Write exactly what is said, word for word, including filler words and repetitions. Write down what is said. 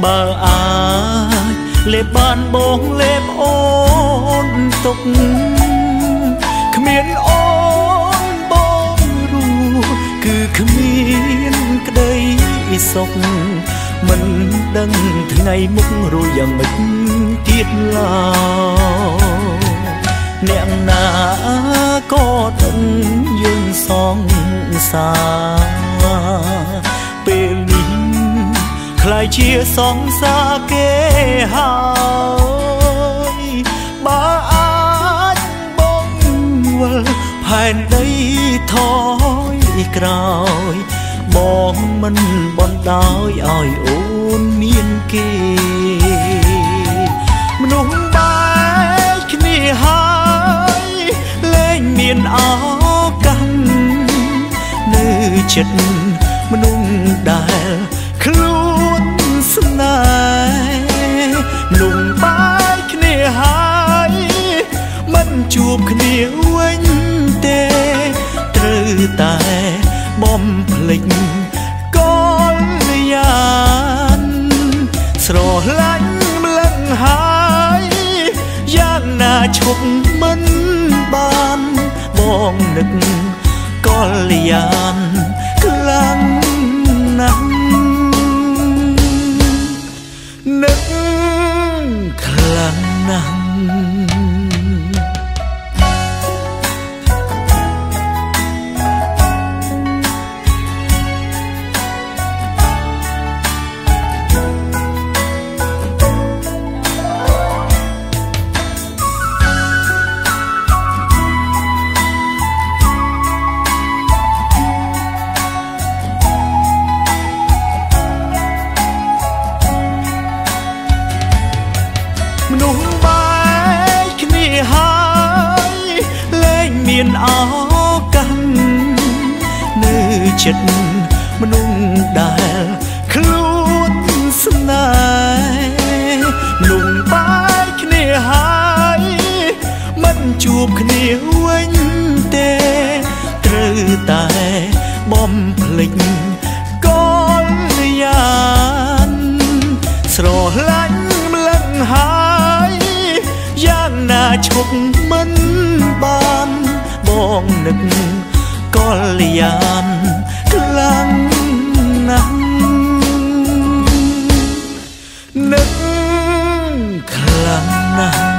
បើអាចលេបបានបងលេបអូនទុកគ្មានអូនបងរួគឺគ្មានក្តីសុខមិនដឹងថ្ងៃមុខរួចយ៉ាងម៉េចទៀតឡើយអ្នកណាក៏ដឹងយើងសងសារពេលនេះខ្លាយជាសងសារគេហើយបើអាចបងវិលផែនដីថយក្រោយបងមិនបណ្ដោយឲ្យអូនមានគេមនុស្សបែកគ្នាហើយលែងមានឱកាសនៅចិត្តមនុស្សដែលខ្លួនស្នេហ៍មនុស្សបែកគ្នាហើយមិនជួបគ្នាវិញទេត្រូវតែបំភ្លេចកលយានស្រឡាញ់ម្លឹងហើយយ៉ាងណាឈប់មិនបានបងនឹកកលយានខ្លាំងណាស់នឹកខ្លាំងណាស់មនុស្សបែកគ្នាហើយលែងមានឱកាសនៅចិត្តមនុស្សដែលខ្លួនស្នេហ៍មនុស្សបែកគ្នាហើយមិនជួបគ្នាវិញទេត្រូវតែបំភ្លេចកលយានស្រឡាញ់ម្លឹងហើយយ៉ាងណាឈប់មិនបានបងនឹកកលយានខ្លាំងណាស់នឹកខ្លាំងណាស់